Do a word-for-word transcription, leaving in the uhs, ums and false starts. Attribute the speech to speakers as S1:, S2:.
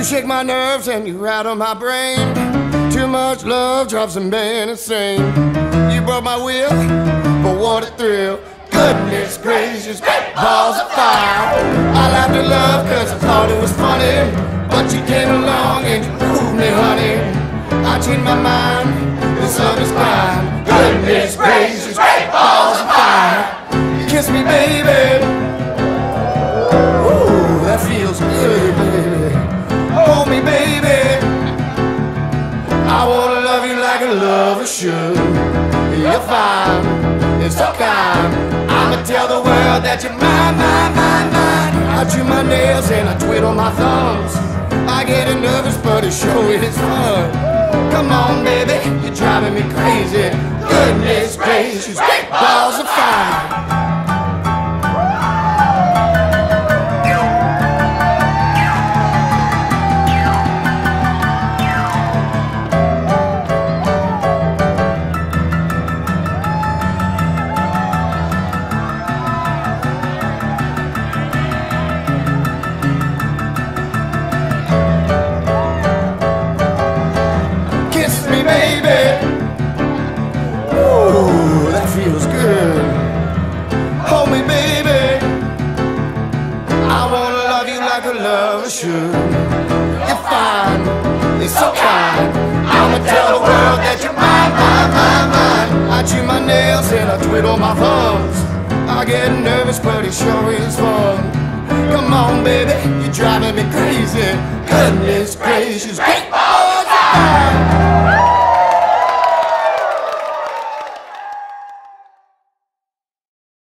S1: You shake my nerves and you rattle my brain. Too much love drives a man insane. You broke my will, but what a thrill. Goodness gracious, great balls of fire. I laughed at love cause I thought it was funny, but you came along and you proved me, honey. I changed my mind, this love is crime. Goodness gracious, great balls of fire. Kiss me, baby. Ooh, that feels good, baby. Hold me, baby. I wanna love you like a lover should. You're fine, it's so kind. I'ma tell the world that you're mine, mine, mine, mine. I chew my nails and I twiddle my thumbs. I get nervous, but it sure is fun. Come on, baby, you're driving me crazy. Goodness gracious, great balls of fire. Feels good. Hold me, baby. I wanna love you like a lover should. You're fine, it's so kind. I'ma tell the world that you're mine, mine, mine, mine. I chew my nails and I twiddle my thumbs. I get nervous, but it sure is fun. Come on, baby, you're driving me crazy. Goodness gracious, great balls of fire.